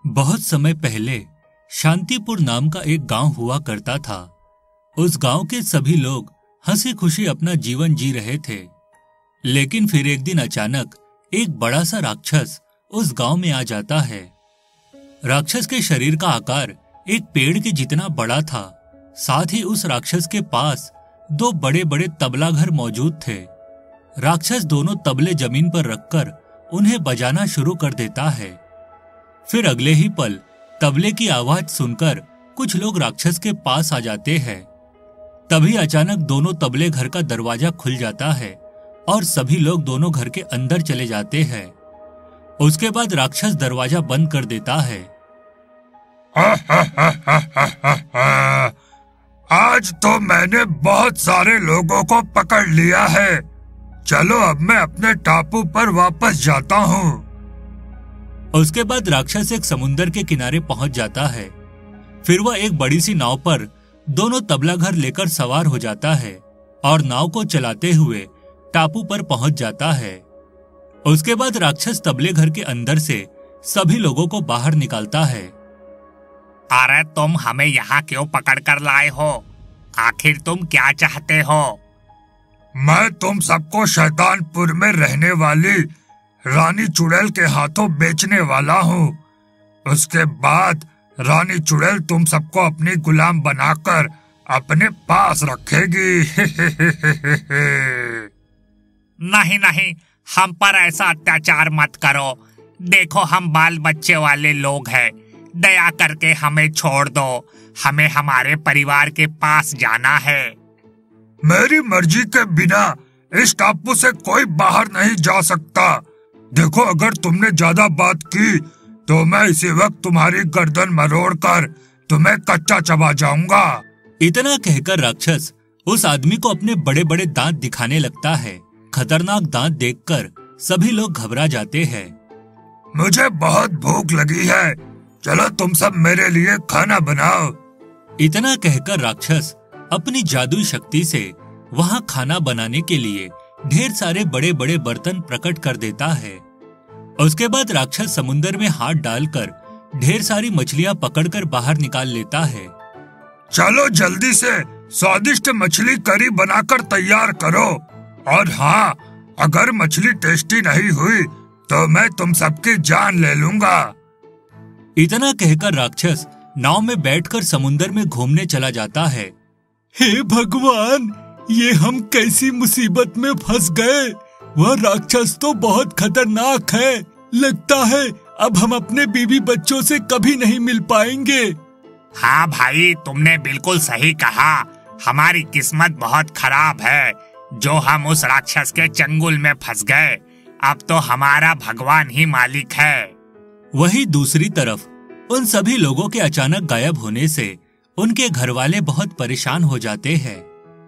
बहुत समय पहले शांतिपुर नाम का एक गांव हुआ करता था। उस गांव के सभी लोग हंसी खुशी अपना जीवन जी रहे थे। लेकिन फिर एक दिन अचानक एक बड़ा सा राक्षस उस गांव में आ जाता है। राक्षस के शरीर का आकार एक पेड़ के जितना बड़ा था। साथ ही उस राक्षस के पास दो बड़े बड़े तबला घर मौजूद थे। राक्षस दोनों तबले जमीन पर रखकर उन्हें बजाना शुरू कर देता है। फिर अगले ही पल तबले की आवाज सुनकर कुछ लोग राक्षस के पास आ जाते हैं। तभी अचानक दोनों तबले घर का दरवाजा खुल जाता है और सभी लोग दोनों घर के अंदर चले जाते हैं। उसके बाद राक्षस दरवाजा बंद कर देता है। आज तो मैंने बहुत सारे लोगों को पकड़ लिया है। चलो अब मैं अपने टापू पर वापस जाता हूँ। उसके बाद राक्षस एक समुंदर के किनारे पहुंच जाता है। फिर वह एक बड़ी सी नाव पर दोनों तबला घर लेकर सवार हो जाता है और नाव को चलाते हुए टापू पर पहुंच जाता है। उसके बाद राक्षस तबले घर के अंदर से सभी लोगों को बाहर निकालता है। अरे तुम हमें यहाँ क्यों पकड़ कर लाए हो? आखिर तुम क्या चाहते हो? मैं तुम सबको शैतानपुर में रहने वाली रानी चुड़ैल के हाथों बेचने वाला हूँ। उसके बाद रानी चुड़ैल तुम सबको अपनी गुलाम बनाकर अपने पास रखेगी। नहीं नहीं, हम पर ऐसा अत्याचार मत करो। देखो हम बाल बच्चे वाले लोग हैं, दया करके हमें छोड़ दो। हमें हमारे परिवार के पास जाना है। मेरी मर्जी के बिना इस टापू से कोई बाहर नहीं जा सकता। देखो अगर तुमने ज्यादा बात की तो मैं इसी वक्त तुम्हारी गर्दन मरोड़कर तुम्हें कच्चा चबा जाऊंगा। इतना कहकर राक्षस उस आदमी को अपने बड़े बड़े दांत दिखाने लगता है। खतरनाक दांत देखकर सभी लोग घबरा जाते हैं। मुझे बहुत भूख लगी है, चलो तुम सब मेरे लिए खाना बनाओ। इतना कहकर राक्षस अपनी जादुई शक्ति से वहाँ खाना बनाने के लिए ढेर सारे बड़े बड़े बर्तन प्रकट कर देता है। उसके बाद राक्षस समुंदर में हाथ डालकर ढेर सारी मछलियाँ पकड़कर बाहर निकाल लेता है। चलो जल्दी से स्वादिष्ट मछली करी बनाकर तैयार करो। और हाँ, अगर मछली टेस्टी नहीं हुई तो मैं तुम सबकी जान ले लूंगा। इतना कहकर राक्षस नाव में बैठकर समुंदर में घूमने चला जाता है। हे भगवान, ये हम कैसी मुसीबत में फंस गए। वह राक्षस तो बहुत खतरनाक है। लगता है अब हम अपने बीवी बच्चों से कभी नहीं मिल पाएंगे। हाँ भाई, तुमने बिल्कुल सही कहा। हमारी किस्मत बहुत खराब है जो हम उस राक्षस के चंगुल में फंस गए। अब तो हमारा भगवान ही मालिक है। वहीं दूसरी तरफ उन सभी लोगों के अचानक गायब होने से उनके घरवाले बहुत परेशान हो जाते हैं।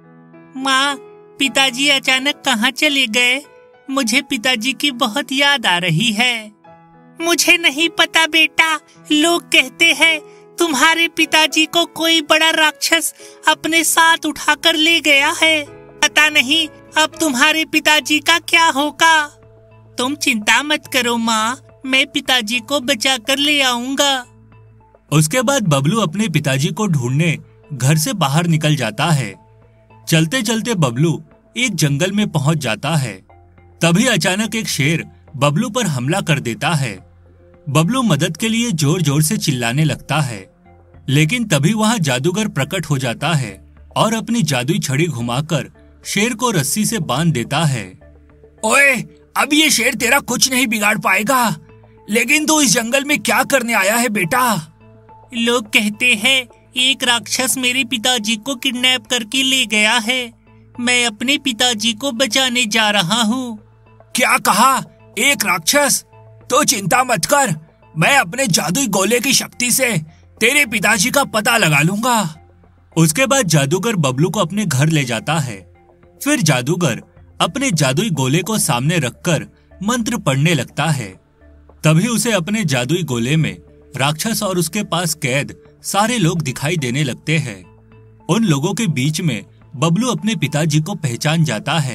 माँ, पिताजी अचानक कहाँ चले गए? मुझे पिताजी की बहुत याद आ रही है। मुझे नहीं पता बेटा, लोग कहते हैं तुम्हारे पिताजी को कोई बड़ा राक्षस अपने साथ उठाकर ले गया है। पता नहीं अब तुम्हारे पिताजी का क्या होगा। तुम चिंता मत करो माँ, मैं पिताजी को बचा कर ले आऊंगा। उसके बाद बबलू अपने पिताजी को ढूंढने घर से बाहर निकल जाता है। चलते चलते बबलू एक जंगल में पहुंच जाता है। तभी अचानक एक शेर बबलू पर हमला कर देता है। बबलू मदद के लिए जोर जोर से चिल्लाने लगता है, लेकिन तभी वहां जादूगर प्रकट हो जाता है और अपनी जादुई छड़ी घुमाकर शेर को रस्सी से बांध देता है। ओए, अब ये शेर तेरा कुछ नहीं बिगाड़ पाएगा। लेकिन तू इस जंगल में क्या करने आया है बेटा? लोग कहते हैं एक राक्षस मेरे पिताजी को किडनैप करके ले गया है। मैं अपने पिताजी को बचाने जा रहा हूँ। क्या कहा? एक राक्षस? तो चिंता मत कर, मैं अपने जादुई गोले की शक्ति से तेरे पिताजी का पता लगा लूंगा। उसके बाद जादूगर बबलू को अपने घर ले जाता है। फिर जादूगर अपने जादुई गोले को सामने रखकर मंत्र पढ़ने लगता है। तभी उसे अपने जादुई गोले में राक्षस और उसके पास कैद सारे लोग दिखाई देने लगते हैं। उन लोगों के बीच में बबलू अपने पिताजी को पहचान जाता है।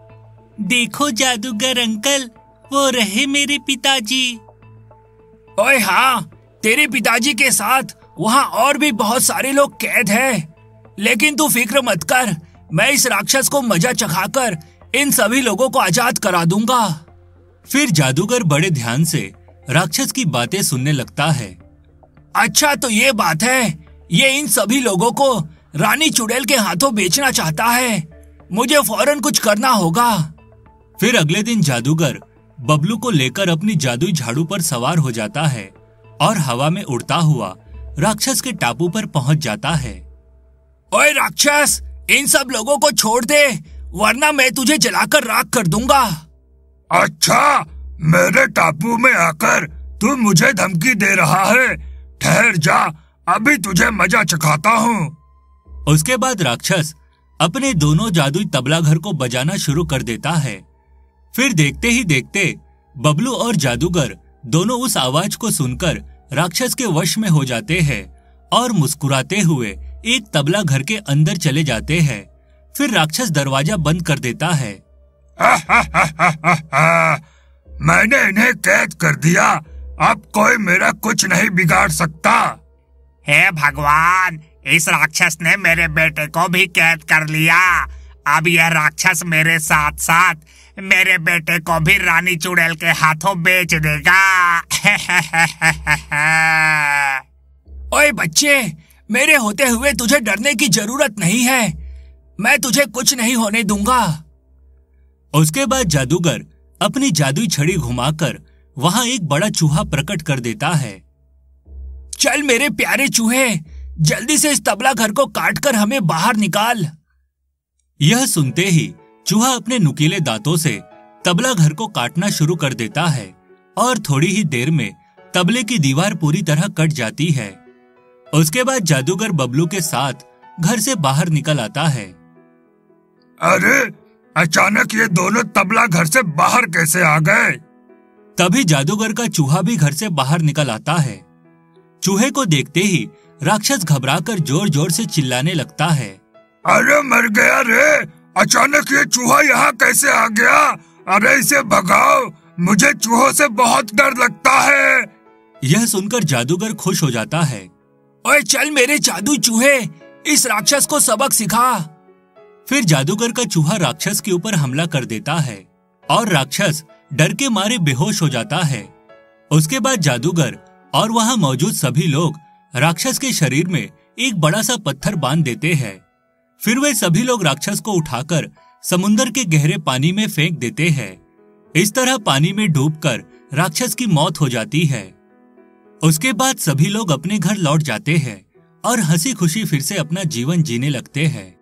देखो जादूगर अंकल, वो रहे मेरे पिताजी। ओए हाँ, तेरे पिताजी के साथ वहाँ और भी बहुत सारे लोग कैद हैं। लेकिन तू फिक्र मत कर, मैं इस राक्षस को मजा चखाकर इन सभी लोगों को आजाद करा दूंगा। फिर जादूगर बड़े ध्यान से राक्षस की बातें सुनने लगता है। अच्छा तो ये बात है, ये इन सभी लोगों को रानी चुड़ैल के हाथों बेचना चाहता है। मुझे फौरन कुछ करना होगा। फिर अगले दिन जादूगर बबलू को लेकर अपनी जादुई झाड़ू पर सवार हो जाता है और हवा में उड़ता हुआ राक्षस के टापू पर पहुंच जाता है। ओए राक्षस, इन सब लोगों को छोड़ दे, वरना मैं तुझे जलाकर राख कर दूंगा। अच्छा, मेरे टापू में आकर तू मुझे धमकी दे रहा है? ठहर जा, अभी तुझे मजा चखाता हूँ। उसके बाद राक्षस अपने दोनों जादुई तबला घर को बजाना शुरू कर देता है। फिर देखते ही देखते बबलू और जादूगर दोनों उस आवाज को सुनकर राक्षस के वश में हो जाते हैं और मुस्कुराते हुए एक तबला घर के अंदर चले जाते हैं। फिर राक्षस दरवाजा बंद कर देता है। मैंने इन्हें कैद कर दिया, अब कोई मेरा कुछ नहीं बिगाड़ सकता। हे भगवान, इस राक्षस ने मेरे बेटे को भी कैद कर लिया। अब यह राक्षस मेरे साथ साथ मेरे बेटे को भी रानी चुड़ैल के हाथों बेच देगा। ओए बच्चे, मेरे होते हुए तुझे डरने की जरूरत नहीं है। मैं तुझे कुछ नहीं होने दूंगा। उसके बाद जादूगर अपनी जादुई छड़ी घुमाकर वहां एक बड़ा चूहा प्रकट कर देता है। चल मेरे प्यारे चूहे, जल्दी से इस तबला घर को काटकर हमें बाहर निकाल। यह सुनते ही चूहा अपने नुकीले दांतों से तबला घर को काटना शुरू कर देता है और थोड़ी ही देर में तबले की दीवार पूरी तरह कट जाती है। उसके बाद जादूगर बबलू के साथ घर से बाहर निकल आता है। अरे, अचानक ये दोनों तबला घर से बाहर कैसे आ गए? तभी जादूगर का चूहा भी घर से बाहर निकल आता है। चूहे को देखते ही राक्षस घबराकर जोर जोर से चिल्लाने लगता है। अरे मर गया रे! अचानक ये चूहा यहाँ कैसे आ गया? अरे इसे भगाओ, मुझे चूहों से बहुत डर लगता है। यह सुनकर जादूगर खुश हो जाता है। ओए चल मेरे जादू चूहे, इस राक्षस को सबक सिखा। फिर जादूगर का चूहा राक्षस के ऊपर हमला कर देता है और राक्षस डर के मारे बेहोश हो जाता है। उसके बाद जादूगर और वहां मौजूद सभी लोग राक्षस के शरीर में एक बड़ा सा पत्थर बांध देते हैं। फिर वे सभी लोग राक्षस को उठाकर समुंदर के गहरे पानी में फेंक देते हैं। इस तरह पानी में डूबकर राक्षस की मौत हो जाती है। उसके बाद सभी लोग अपने घर लौट जाते हैं और हंसी खुशी फिर से अपना जीवन जीने लगते हैं।